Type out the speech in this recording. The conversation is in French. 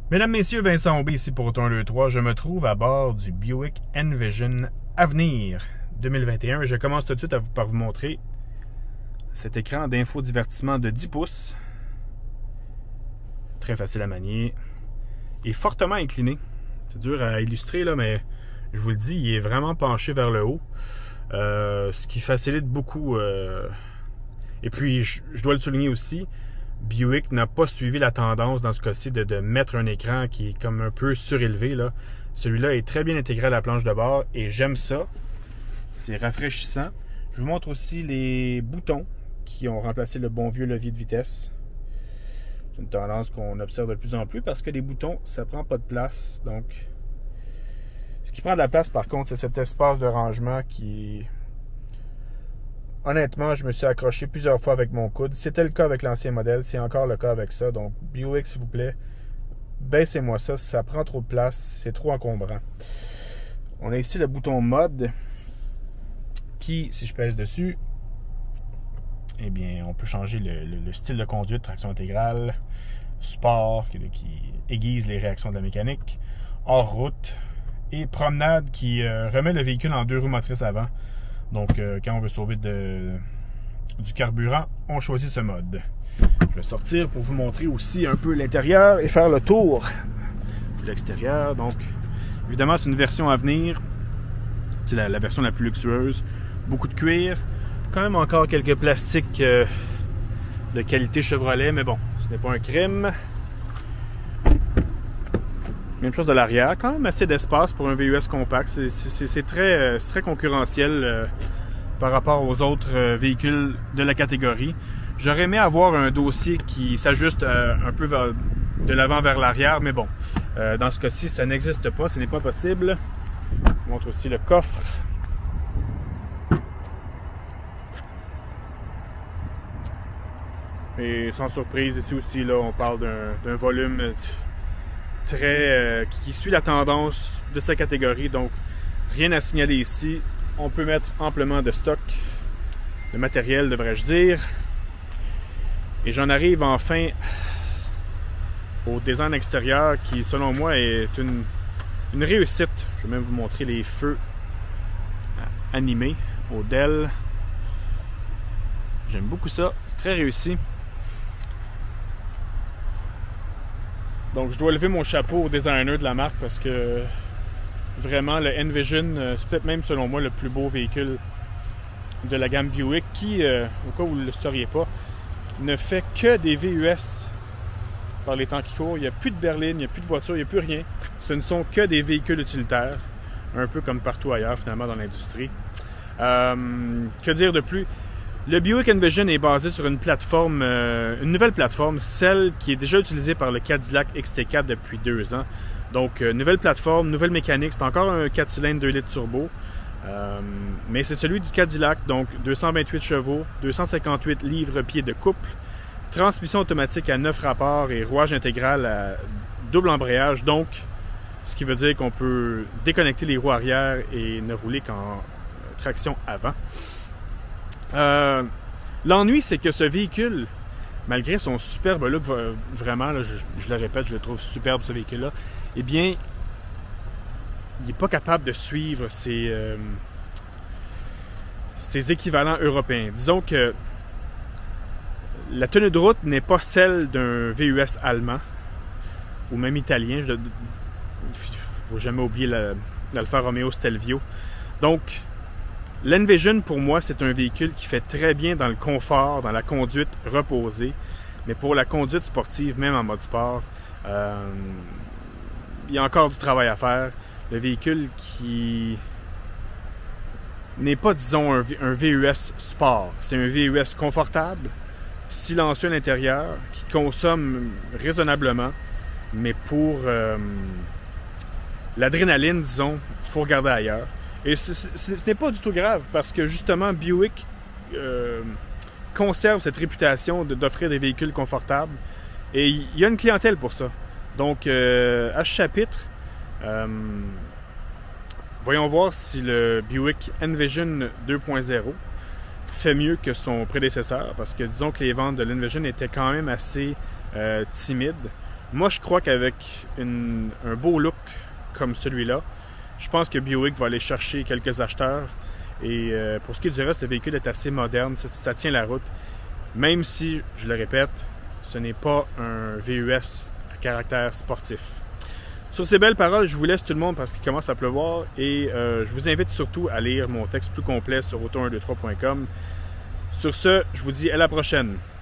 Mesdames, Messieurs, Vincent Aubé ici pour Auto 123. Je me trouve à bord du Buick Envision Avenir 2021 et je commence tout de suite par vous montrer cet écran d'infodivertissement de 10 pouces. Très facile à manier et fortement incliné. C'est dur à illustrer là, mais je vous le dis, il est vraiment penché vers le haut. Ce qui facilite beaucoup. Et puis, je dois le souligner aussi, Buick n'a pas suivi la tendance dans ce cas-ci de mettre un écran qui est comme un peu surélevé, là. Celui-là est très bien intégré à la planche de bord et j'aime ça. C'est rafraîchissant. Je vous montre aussi les boutons qui ont remplacé le bon vieux levier de vitesse. C'est une tendance qu'on observe de plus en plus parce que les boutons, ça prend pas de place. Donc, ce qui prend de la place, par contre, c'est cet espace de rangement qui... Honnêtement, je me suis accroché plusieurs fois avec mon coude. C'était le cas avec l'ancien modèle, c'est encore le cas avec ça. Donc, Buick, s'il vous plaît, baissez-moi ça. Ça prend trop de place, c'est trop encombrant. On a ici le bouton mode qui, si je pèse dessus, eh bien, on peut changer le style de conduite, traction intégrale, sport qui aiguise les réactions de la mécanique, hors route et promenade qui remet le véhicule en 2 roues motrices avant. Donc, quand on veut sauver du carburant, on choisit ce mode. Je vais sortir pour vous montrer aussi un peu l'intérieur et faire le tour de l'extérieur. Donc, évidemment, c'est une version à venir. C'est la version la plus luxueuse. Beaucoup de cuir. Quand même encore quelques plastiques de qualité Chevrolet, mais bon, ce n'est pas un crime. Même chose de l'arrière, quand même assez d'espace pour un VUS compact. C'est très concurrentiel par rapport aux autres véhicules de la catégorie. J'aurais aimé avoir un dossier qui s'ajuste un peu de l'avant vers l'arrière, mais bon, dans ce cas-ci, ça n'existe pas, ce n'est pas possible. Je vous montre aussi le coffre. Et sans surprise, ici aussi, là, on parle d'un volume qui suit la tendance de sa catégorie, donc rien à signaler ici. On peut mettre amplement de stock, de matériel devrais-je dire. Et j'en arrive enfin au design extérieur qui, selon moi, est une réussite. Je vais même vous montrer les feux animés au DEL. J'aime beaucoup ça, c'est très réussi. Donc, je dois lever mon chapeau au designer de la marque parce que vraiment, le Envision, c'est peut-être même selon moi le plus beau véhicule de la gamme Buick qui, au cas où vous ne le sauriez pas, ne fait que des VUS par les temps qui courent. Il n'y a plus de berline, il n'y a plus de voiture, il n'y a plus rien. Ce ne sont que des véhicules utilitaires, un peu comme partout ailleurs finalement dans l'industrie. Que dire de plus? Le Buick Envision est basé sur une plateforme, une nouvelle plateforme, celle qui est déjà utilisée par le Cadillac XT4 depuis 2 ans. Donc, nouvelle plateforme, nouvelle mécanique. C'est encore un 4 cylindres 2 litres turbo. Mais c'est celui du Cadillac, donc 228 chevaux, 258 livres-pieds de couple, transmission automatique à 9 rapports et rouage intégral à double embrayage. Donc, ce qui veut dire qu'on peut déconnecter les roues arrière et ne rouler qu'en traction avant. L'ennui, c'est que ce véhicule, malgré son superbe look, vraiment, là, je le répète, je le trouve superbe ce véhicule-là, eh bien, il n'est pas capable de suivre ses équivalents européens. Disons que la tenue de route n'est pas celle d'un VUS allemand ou même italien. Il ne faut jamais oublier l'Alfa Romeo Stelvio. Donc, l'Envision, pour moi, c'est un véhicule qui fait très bien dans le confort, dans la conduite reposée. Mais pour la conduite sportive, même en mode sport, il y a encore du travail à faire. Le véhicule qui n'est pas, disons, un VUS sport. C'est un VUS confortable, silencieux à l'intérieur, qui consomme raisonnablement. Mais pour l'adrénaline, disons, il faut regarder ailleurs. Et ce n'est pas du tout grave parce que justement Buick conserve cette réputation d'offrir des véhicules confortables et il y a une clientèle pour ça. Donc à ce chapitre, voyons voir si le Buick Envision 2.0 fait mieux que son prédécesseur parce que disons que les ventes de l'Envision étaient quand même assez timides. Moi, je crois qu'avec un beau look comme celui-là, je pense que Buick va aller chercher quelques acheteurs. Et pour ce qui est du reste, le véhicule est assez moderne, ça tient la route. Même si, je le répète, ce n'est pas un VUS à caractère sportif. Sur ces belles paroles, je vous laisse tout le monde parce qu'il commence à pleuvoir et je vous invite surtout à lire mon texte plus complet sur auto123.com. Sur ce, je vous dis à la prochaine.